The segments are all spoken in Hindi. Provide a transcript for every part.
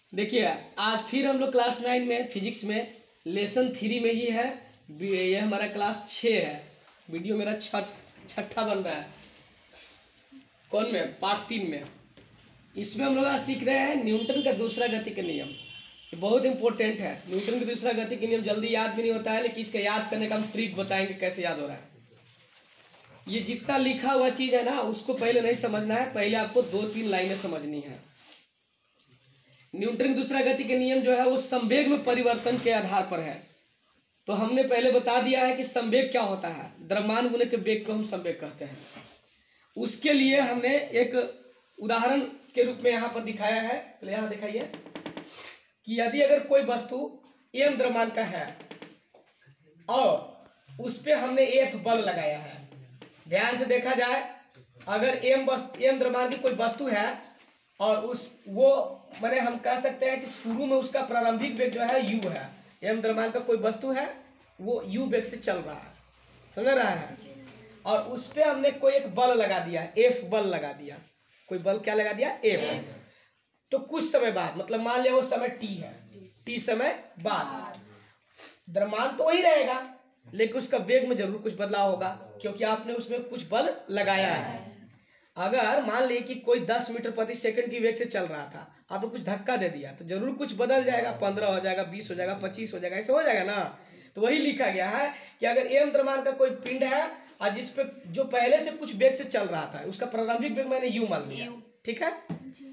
देखिए आज फिर हम लोग क्लास 9 में फिजिक्स में लेसन 3 में ही है। ये हमारा क्लास 6 है। वीडियो मेरा छठा बन रहा है। कौन में? पार्ट 3 में। इसमें हम लोग आज सीख रहे हैं न्यूटन का दूसरा गति का नियम। ये बहुत इंपॉर्टेंट है। न्यूटन का दूसरा गति का नियम जल्दी याद भी नहीं होता है, लेकिन इसका याद करने का हम ट्रिक बताएंगे कैसे याद हो रहा है। ये जितना लिखा हुआ चीज़ है ना, उसको पहले नहीं समझना है, पहले आपको 2-3 लाइनें समझनी है। न्यूटन का दूसरा गति के नियम जो है वो संवेग में परिवर्तन के आधार पर है। तो हमने पहले बता दिया है कि संवेग क्या होता है। द्रव्यमान गुने के वेग को हम संवेग कहते हैं। उसके लिए हमने एक उदाहरण के रूप में यहाँ पर दिखाया है। पहले यहाँ दिखाइए कि यदि अगर कोई वस्तु m द्रव्यमान का है और उस पर हमने एक बल लगाया है। ध्यान से देखा जाए, अगर m द्रव्यमान की कोई वस्तु है और वो मैंने हम कह सकते हैं कि शुरू में उसका प्रारंभिक वेग जो है u है। m द्रव्यमान का कोई वस्तु है, वो u वेग से चल रहा है, समझ रहा है, और उस पर हमने कोई एक बल लगा दिया, F बल लगा दिया। कोई बल क्या लगा दिया? F। तो कुछ समय बाद, मतलब मान लिया वो समय t है, t समय बाद द्रव्यमान तो वही रहेगा, लेकिन उसका वेग में जरूर कुछ बदलाव होगा, क्योंकि आपने उसमें कुछ बल लगाया है। अगर मान ली कि कोई 10 मीटर प्रति सेकंड की वेग से चल रहा था, आपने कुछ धक्का दे दिया, तो जरूर कुछ बदल जाएगा। 15 हो जाएगा, 20 हो जाएगा, 25 हो जाएगा, ऐसे हो जाएगा ना। तो वही लिखा गया है कि अगर m द्रव्यमान का कोई पिंड है और जिस पे जो पहले से कुछ वेग से चल रहा था, उसका प्रारंभिक वेग मैंने u मान लिया, ठीक है।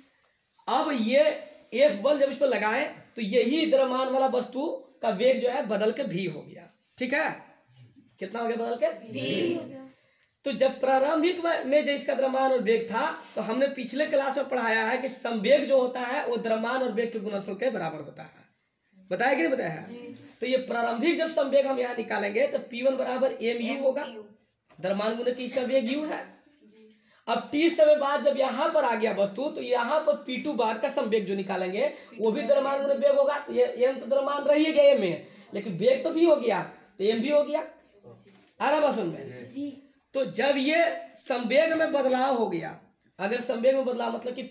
अब ये F बल जब इस पर लगाए तो यही द्रव्यमान वाला वस्तु का वेग जो है बदल के v हो गया, ठीक है। कितना हो गया? बदल के v। तो जब प्रारंभिक में जो इसका द्रव्यमान और वेग था, तो हमने पिछले क्लास में पढ़ाया है कि संवेग जो होता है वो द्रव्यमान और वेग के गुणनफल के बराबर होता है। बताया कि नहीं बताया है? तो ये प्रारंभिक जब संवेग हम यहाँ निकालेंगे तो P1 बराबर mu होगा। द्रव्यमान गुने की इसका वेग u है। अब t समय बाद जब यहाँ पर आ गया वस्तु, तो यहाँ पर P2 बाद का संवेग जो निकालेंगे वो भी द्रव्यमान गुने वेग होगा। तो ये m तो द्रव्यमान रह ही गया में, लेकिन वेग तो भी हो गया, तो m भी हो गया। आ रहा बात में? तो जब ये संवेग में बदलाव हो गया, अगर संवेग में बदलाव मतलब कि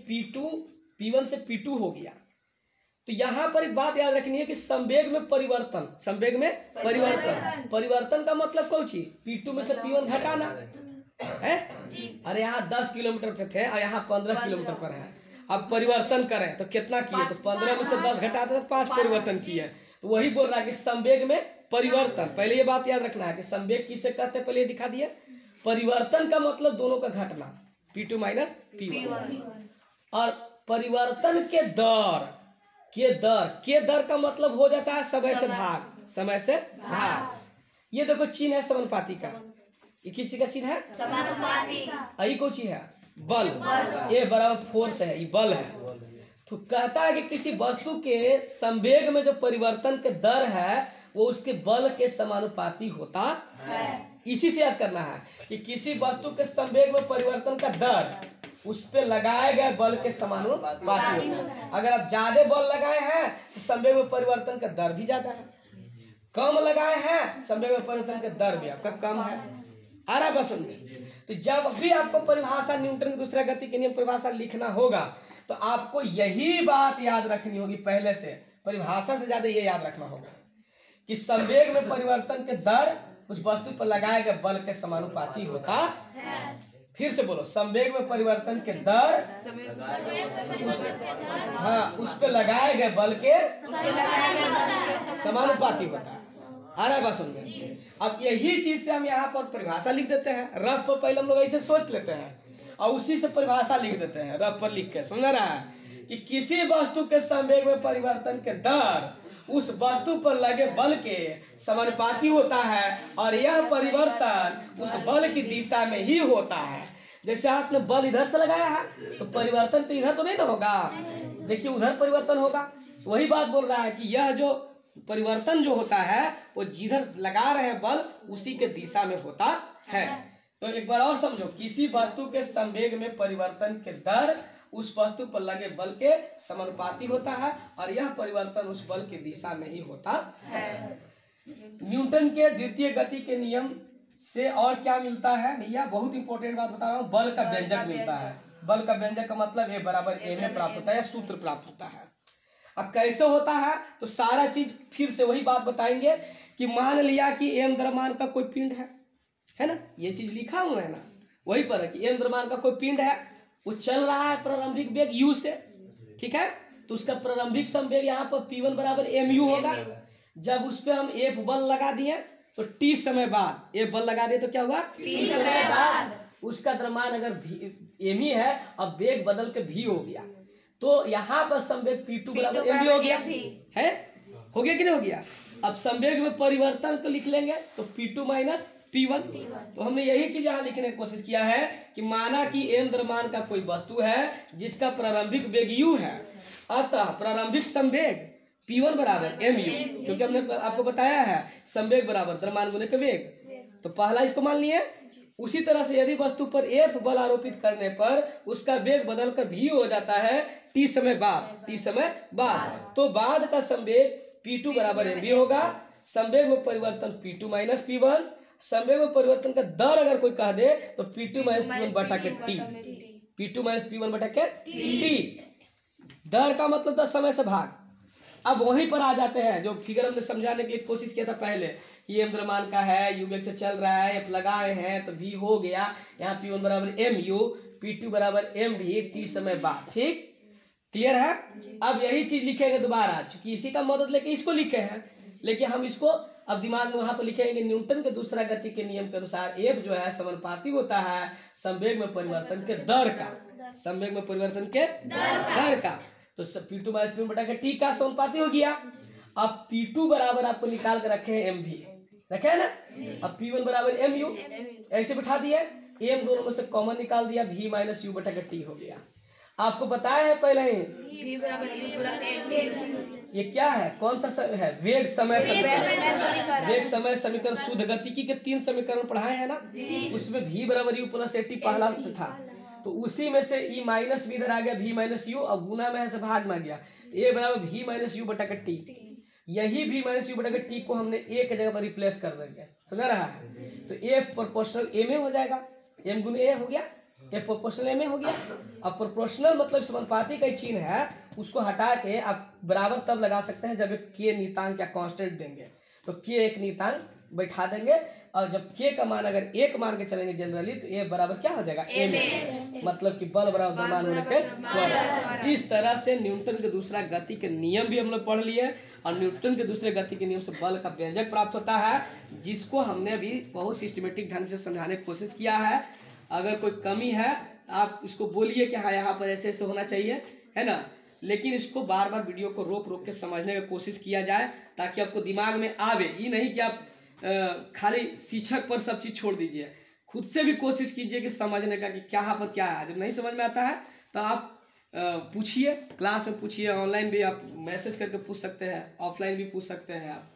P1 से P2 हो गया, तो यहाँ पर एक बात याद रखनी है कि संवेग में परिवर्तन, संवेग में परिवर्तन का मतलब कौन चीज? P2 में से P1 घटाना है। अरे यहाँ 10 किलोमीटर पे थे और यहाँ 15 किलोमीटर पर है। अब परिवर्तन करें तो कितना किए? तो 15 में से 10 घटाते तो 5 परिवर्तन किए। तो वही बोल रहा है कि संवेग में परिवर्तन। पहले ये बात याद रखना है कि संवेग किसे कहते हैं, पहले ये दिखा दिया। परिवर्तन का मतलब दोनों का घटना, P2 माइनस P1। और परिवर्तन के दर का मतलब हो जाता है समय से भाग, समय से भाग। ये देखो चिन्ह है समानुपाती का। ये किसी का चिन्ह है? समानुपाती। आई को चिन्ह है बल, ये बराबर फोर्स है, ये बल है। तो कहता है कि किसी वस्तु के संवेग में जो परिवर्तन के दर है वो उसके बल के समानुपाती होता है। इसी से याद करना है कि किसी वस्तु के संवेग में परिवर्तन का दर उस पे लगाए गए बल के समानुपाती होता है। अगर आप ज्यादा बल लगाए हैं तो संवेग में परिवर्तन का दर भी ज्यादा है, कम लगाए हैं संवेग में परिवर्तन का दर भी आपका कम है। आ रहा बस में? तो जब भी आपको परिभाषा न्यूटन के दूसरा गति के नियम परिभाषा लिखना होगा तो आपको यही बात याद रखनी होगी। पहले से परिभाषा से ज्यादा ये याद रखना होगा कि संवेग में परिवर्तन के दर उस वस्तु पर लगाए गए बल के समानुपाती होता है। फिर से बोलो, संवेग में परिवर्तन के दर उस पे लगाए गए बल के समानुपाती होता है। आ रहा है बात समझ में? अब यही चीज से हम यहाँ पर परिभाषा लिख देते हैं। रफ पर पहले हम लोग ऐसे सोच लेते हैं और उसी से परिभाषा लिख देते हैं रफ पर लिख के। समझ रहा है कि किसी वस्तु के संवेग में परिवर्तन के दर उस वस्तु पर लगे बल के समानुपाती होता है, और यह परिवर्तन उस बल की दिशा में ही होता है। जैसे आपने बल इधर से लगाया है तो परिवर्तन तो इधर तो नहीं ना होगा, देखिए उधर परिवर्तन होगा। वही बात बोल रहा है कि यह जो परिवर्तन जो होता है वो जिधर लगा रहे हैं बल उसी के दिशा में होता है। तो एक बार और समझो, किसी वस्तु के संवेग में परिवर्तन के दर उस वस्तु पर लगे बल के समानुपाती होता है, और यह परिवर्तन उस बल की दिशा में ही होता है। न्यूटन के द्वितीय गति के नियम से और क्या मिलता है भैया? बहुत इंपॉर्टेंट बात बता रहा हूँ, बल का व्यंजक मिलता है। बल का व्यंजक का मतलब A बराबर m में प्राप्त होता है या सूत्र प्राप्त होता है। अब कैसे होता है तो सारा चीज फिर से वही बात बताएंगे कि मान लिया कि m द्रव्यमान का कोई पिंड है ना, ये चीज लिखा हुआ है ना, वही पर है कि m द्रव्यमान का कोई पिंड है, वो चल रहा है प्रारंभिक वेग u से, ठीक है। तो उसका प्रारंभिक संवेग यहाँ पर p1 बराबर mu होगा। जब उस पर हम F बल लगा दिए तो t समय बाद F बल लगा दिए तो क्या हुआ, t समय बाद उसका द्रव्यमान अगर m ही है, अब वेग बदल के v हो गया, तो यहाँ पर संवेग p2 बराबर mv हो गया है, हो गया कि नहीं हो गया। अब संवेग में परिवर्तन को लिख लेंगे तो p2 माइनस p1। तो हमने यही चीज यहाँ लिखने की कोशिश किया है कि माना कि m द्रव्यमान का कोई वस्तु है जिसका प्रारंभिक वेग u है, अतः प्रारंभिक संवेग p1 बराबर mu, क्योंकि हमने आपको बताया है संवेग बराबर द्रव्यमान गुने के वेग, तो पहला इसको मान लिए। उसी तरह से यदि वस्तु पर F बल आरोपित करने पर उसका वेग बदलकर v हो जाता है t समय बाद, तो बाद का संवेग p2 बराबर mv होगा। संवेग में परिवर्तन p2 माइनस p1, संवेग में परिवर्तन का दर अगर कोई कह दे तो p2 माइनस p1 बटा के t, p2 माइनस p1 बटा के t। दर का मतलब 10 समय से भाग। अब वहीं पर आ जाते हैं जो फिगर हमने समझाने के लिए कोशिश किया था पहले कि m द्रव्यमान का है, u वेग से चल रहा है, F लगाए हैं तो v हो गया, यहाँ p1 बराबर mu, p2 बराबर mv, t समय बाद, ठीक क्लियर है। अब यही चीज लिखेंगे दोबारा, चूंकि इसी का मदद लेके इसको लिखे हैं, लेकिन हम इसको अब दिमाग में वहां पर लिखेंगे न्यूटन के दूसरा गति के नियम के अनुसार F जो है समानुपाती होता है संवेग में परिवर्तन के दर का, संवेग में परिवर्तन के दर का। तो p2 माइनस p1 बटा के t का समानुपाती हो गया। अब p2 बराबर आपको निकाल के रखे हैं mv, रखे है ना। अब p1 बराबर mu ऐसे बिठा दिए, m दोनों में से कॉमन निकाल दिया, v माइनस u बटा के t हो गया। आपको बताया है पहले ही ये क्या है, कौन सा है, वेग समय समीकरण। वेग समय समीकरण शुद्ध गतिकी के 3 समीकरण पढ़ाए हैं ना, उसमें v बराबर u प्लस टी पहला से था, तो उसी में से e माइनस वी इधर आ गया, v माइनस यू, और गुना में से भाग में गया, a बराबर v माइनस यू बटा के टी। यही v माइनस यू बटा के टी को हमने a के जगह पर रिप्लेस कर देंगे, समझ रहा है। तो a प्रोपोर्शनल a में हो जाएगा, m गुने a हो गया, a प्रोपोर्शनल a में हो गया। अब प्रोपोर्शनल मतलब समानुपाती का चिन्ह है, उसको हटा के आप बराबर तब लगा सकते हैं जब एक k नियतांक या कांस्टेंट देंगे, तो k एक नियतांक बैठा देंगे, और जब k का मान अगर 1 मान के चलेंगे जनरली तो a बराबर क्या हो जाएगा, m, मतलब कि बल बराबर द्रव्यमान होने के त्वरण। इस तरह से न्यूटन के दूसरा गति के नियम भी हम लोग पढ़ लिए, और न्यूटन के दूसरे गति के नियम से बल का व्यंजक प्राप्त होता है, जिसको हमने भी बहुत सिस्टमेटिक ढंग से समझाने की कोशिश किया है। अगर कोई कमी है आप इसको बोलिए कि हाँ यहाँ पर ऐसे ऐसे होना चाहिए, है ना, लेकिन इसको बार बार वीडियो को रोक रोक के समझने की कोशिश किया जाए ताकि आपको दिमाग में आवे। ये नहीं कि आप खाली शिक्षक पर सब चीज़ छोड़ दीजिए, खुद से भी कोशिश कीजिए कि समझने का कि क्या यहाँ पर क्या है। जब नहीं समझ में आता है तो आप पूछिए, क्लास में पूछिए, ऑनलाइन भी आप मैसेज करके पूछ सकते हैं, ऑफलाइन भी पूछ सकते हैं आप।